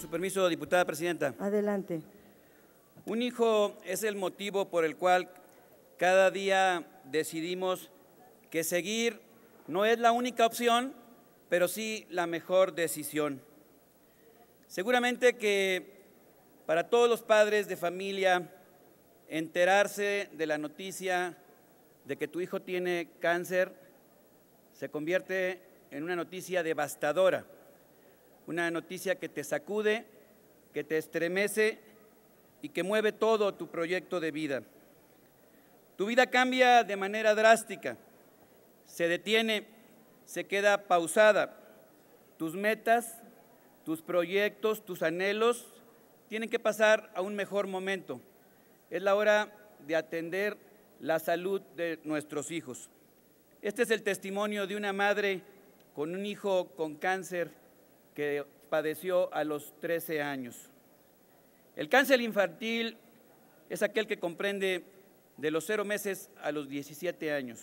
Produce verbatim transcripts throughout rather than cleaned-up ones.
su permiso, diputada presidenta. Adelante. Un hijo es el motivo por el cual cada día decidimos que seguir no es la única opción, pero sí la mejor decisión. Seguramente que para todos los padres de familia, enterarse de la noticia de que tu hijo tiene cáncer se convierte en una noticia devastadora, una noticia que te sacude, que te estremece y que mueve todo tu proyecto de vida. Tu vida cambia de manera drástica, se detiene, se queda pausada. Tus metas, tus proyectos, tus anhelos tienen que pasar a un mejor momento. Es la hora de atender la salud de nuestros hijos. Este es el testimonio de una madre con un hijo con cáncer que padeció a los trece años. El cáncer infantil es aquel que comprende de los cero meses a los diecisiete años.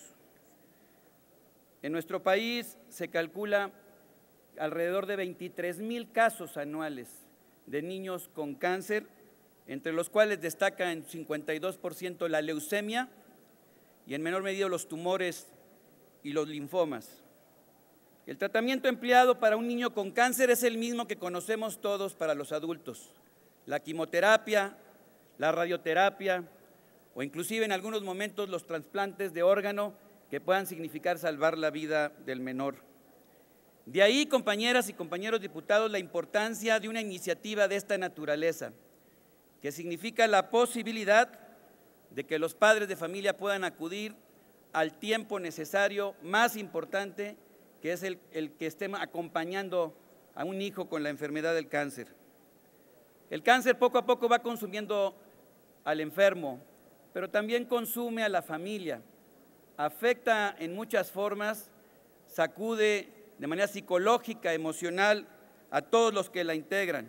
En nuestro país se calcula alrededor de veintitrés mil casos anuales de niños con cáncer, entre los cuales destaca en cincuenta y dos por ciento la leucemia y en menor medida los tumores y los linfomas. El tratamiento empleado para un niño con cáncer es el mismo que conocemos todos para los adultos: la quimioterapia, la radioterapia o inclusive en algunos momentos los trasplantes de órgano que puedan significar salvar la vida del menor. De ahí, compañeras y compañeros diputados, la importancia de una iniciativa de esta naturaleza, que significa la posibilidad de que los padres de familia puedan acudir al tiempo necesario, más importante, que es el, el que estén acompañando a un hijo con la enfermedad del cáncer. El cáncer poco a poco va consumiendo al enfermo, pero también consume a la familia, afecta en muchas formas, sacude de manera psicológica, emocional, a todos los que la integran.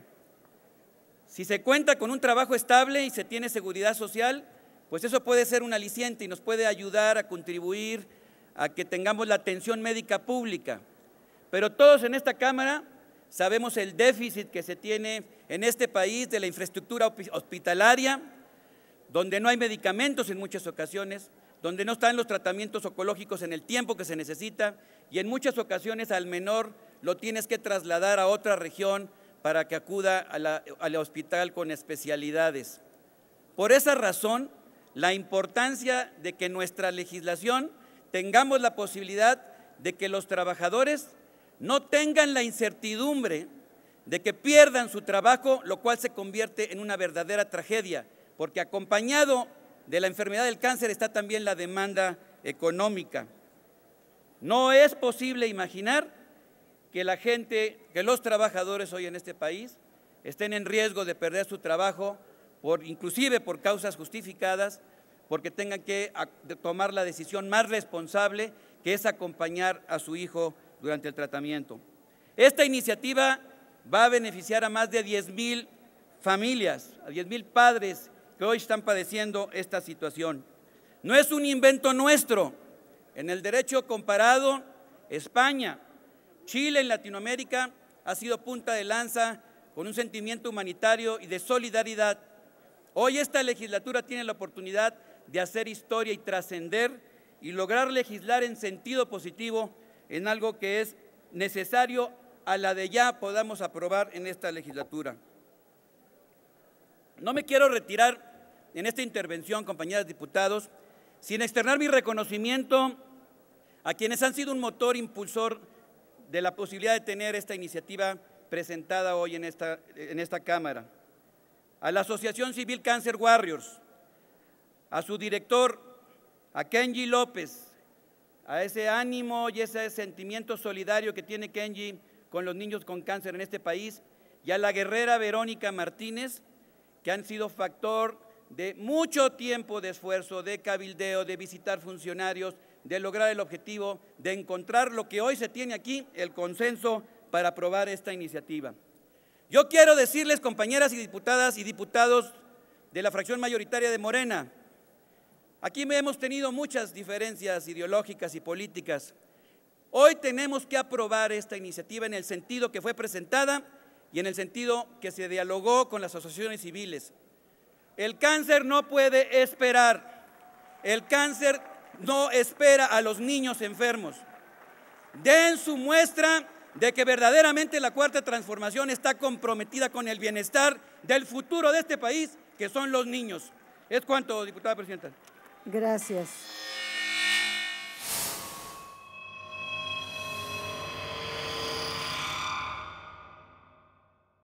Si se cuenta con un trabajo estable y se tiene seguridad social, pues eso puede ser un aliciente y nos puede ayudar a contribuir a que tengamos la atención médica pública. Pero todos en esta Cámara sabemos el déficit que se tiene en este país de la infraestructura hospitalaria, donde no hay medicamentos en muchas ocasiones, donde no están los tratamientos oncológicos en el tiempo que se necesita y en muchas ocasiones al menor lo tienes que trasladar a otra región para que acuda a la, al hospital con especialidades. Por esa razón, la importancia de que nuestra legislación tengamos la posibilidad de que los trabajadores no tengan la incertidumbre de que pierdan su trabajo, lo cual se convierte en una verdadera tragedia, porque acompañado de la enfermedad del cáncer está también la demanda económica. No es posible imaginar que la gente, que los trabajadores hoy en este país estén en riesgo de perder su trabajo, por, inclusive por causas justificadas, porque tengan que tomar la decisión más responsable, que es acompañar a su hijo durante el tratamiento. Esta iniciativa va a beneficiar a más de diez mil familias, a diez mil padres que hoy están padeciendo esta situación. No es un invento nuestro. En el derecho comparado, España, Chile en Latinoamérica ha sido punta de lanza con un sentimiento humanitario y de solidaridad. Hoy esta legislatura tiene la oportunidad de hacer historia y trascender y lograr legislar en sentido positivo en algo que es necesario a la de ya podamos aprobar en esta legislatura. No me quiero retirar en esta intervención, compañeras diputados, sin externar mi reconocimiento a quienes han sido un motor impulsor de la posibilidad de tener esta iniciativa presentada hoy en esta, en esta Cámara. A la Asociación Civil Cancer Warriors, a su director, a Kenji López, a ese ánimo y ese sentimiento solidario que tiene Kenji con los niños con cáncer en este país, y a la guerrera Verónica Martínez, que han sido factor de mucho tiempo de esfuerzo, de cabildeo, de visitar funcionarios, de lograr el objetivo, de encontrar lo que hoy se tiene aquí, el consenso para aprobar esta iniciativa. Yo quiero decirles, compañeras y diputadas y diputados de la fracción mayoritaria de Morena, aquí hemos tenido muchas diferencias ideológicas y políticas. Hoy tenemos que aprobar esta iniciativa en el sentido que fue presentada y en el sentido que se dialogó con las asociaciones civiles. El cáncer no puede esperar, el cáncer no espera a los niños enfermos. Den su muestra de que verdaderamente la Cuarta Transformación está comprometida con el bienestar del futuro de este país, que son los niños. Es cuanto, diputada presidenta. Gracias.